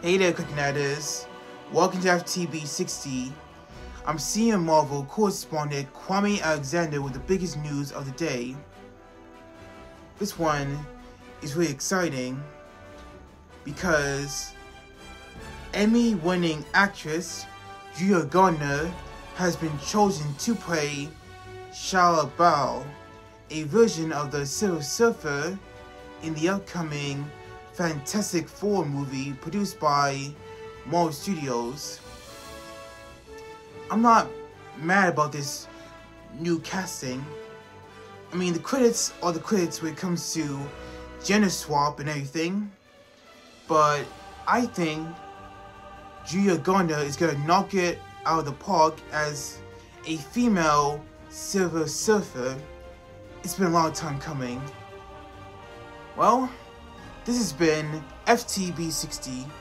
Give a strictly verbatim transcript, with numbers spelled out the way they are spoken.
Hey there, KlicKNettars. Welcome to F T B sixty. I'm senior Marvel Correspondent Kwame Alexander with the biggest news of the day. This one is really exciting because Emmy-winning actress Gardner has been chosen to play Sliver, a version of the Sliver Surfer in the upcoming Fantastic Four movie produced by Marvel Studios. I'm not mad about this new casting. I mean, the credits are the credits when it comes to gender swap and everything, but I think Gardner is gonna knock it out of the park as a female Sliver Surfer. It's been a long time coming. Well, this has been F T B sixty.